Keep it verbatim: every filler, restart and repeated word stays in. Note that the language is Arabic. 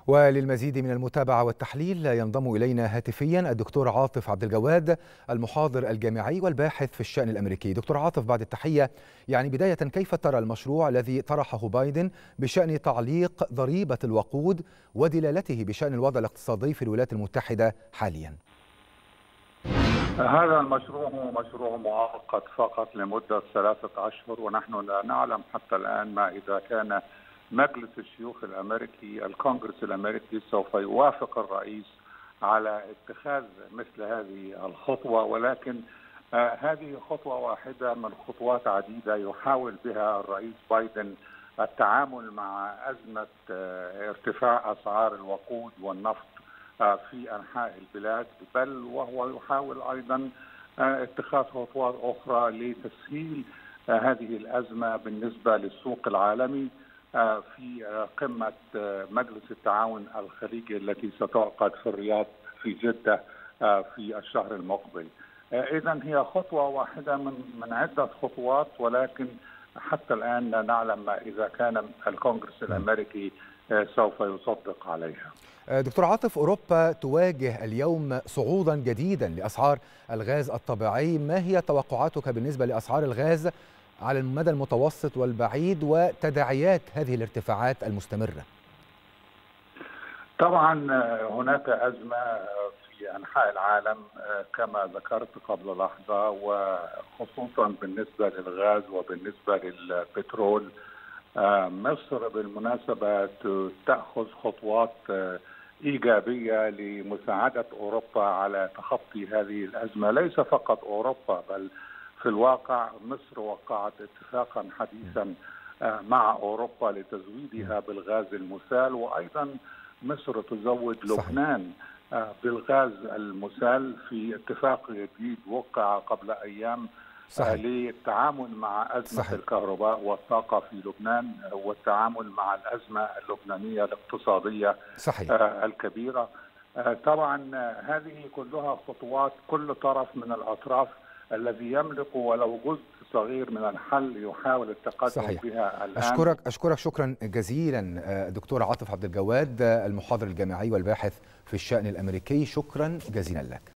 وللمزيد من المتابعة والتحليل ينضم إلينا هاتفيا الدكتور عاطف عبد الجواد، المحاضر الجامعي والباحث في الشأن الأمريكي. دكتور عاطف، بعد التحية، يعني بداية كيف ترى المشروع الذي طرحه بايدن بشأن تعليق ضريبة الوقود ودلالته بشأن الوضع الاقتصادي في الولايات المتحدة حاليا؟ هذا المشروع هو مشروع مؤقت فقط لمدة ثلاثة أشهر، ونحن لا نعلم حتى الآن ما إذا كان مجلس الشيوخ الأمريكي الكونغرس الأمريكي سوف يوافق الرئيس على اتخاذ مثل هذه الخطوة، ولكن آه هذه خطوة واحدة من خطوات عديدة يحاول بها الرئيس بايدن التعامل مع أزمة آه ارتفاع أسعار الوقود والنفط آه في أنحاء البلاد، بل وهو يحاول أيضا آه اتخاذ خطوات أخرى لتسهيل آه هذه الأزمة بالنسبة للسوق العالمي في قمة مجلس التعاون الخليجي التي ستعقد في الرياض في جدة في الشهر المقبل. إذن هي خطوة واحدة من من عدة خطوات، ولكن حتى الآن لا نعلم ما إذا كان الكونغرس الأمريكي سوف يصدق عليها. دكتور عاطف، أوروبا تواجه اليوم صعودا جديدا لأسعار الغاز الطبيعي، ما هي توقعاتك بالنسبة لأسعار الغاز على المدى المتوسط والبعيد وتداعيات هذه الارتفاعات المستمرة؟ طبعا هناك أزمة في أنحاء العالم كما ذكرت قبل لحظة، وخصوصا بالنسبة للغاز وبالنسبة للبترول. مصر بالمناسبة تأخذ خطوات إيجابية لمساعدة أوروبا على تخطي هذه الأزمة، ليس فقط أوروبا بل في الواقع مصر وقعت اتفاقا حديثا مع أوروبا لتزويدها بالغاز المسال، وأيضا مصر تزود لبنان بالغاز المسال في اتفاق جديد وقع قبل أيام صحيح. للتعامل مع أزمة صحيح. الكهرباء والطاقة في لبنان والتعامل مع الأزمة اللبنانية الاقتصادية صحيح. الكبيرة. طبعا هذه كلها خطوات كل طرف من الأطراف الذي يملك ولو جزء صغير من الحل يحاول التقدم صحيح. بها الآن. أشكرك أشكرك شكرا جزيلا دكتور عاطف عبد الجواد، المحاضر الجامعي والباحث في الشأن الأمريكي، شكرا جزيلا لك.